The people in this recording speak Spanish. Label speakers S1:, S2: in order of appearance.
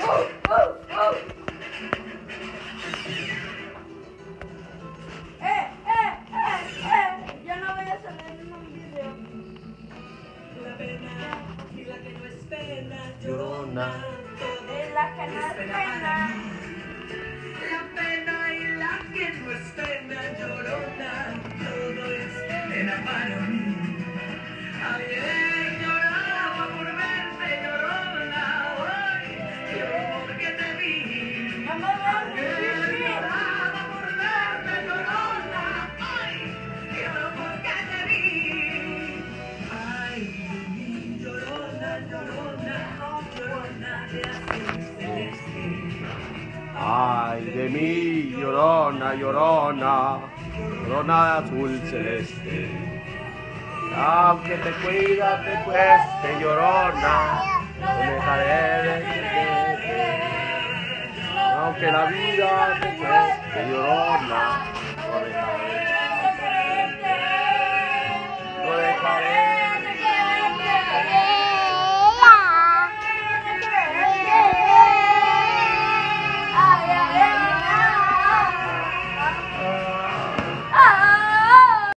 S1: Yo no voy a salir en un video.
S2: La pena y la que no es pena,
S3: Llorona.
S1: Es la que no es pena.
S2: la pena y la que no es pena, llorona, todo es pena para mí. Ayer lloraba por verte, llorona, hoy lloro porque te vi. Ayer lloraba por verte, llorona, hoy lloro porque te vi. Ay, de mí, llorona, llorona, llorona de azul celeste.
S3: Ay de mí, llorona, llorona, llorona azul celeste. Aunque te cuida, te cueste, llorona, no dejaré de quererte. Aunque la vida te cueste, llorona, no dejaré. No dejaré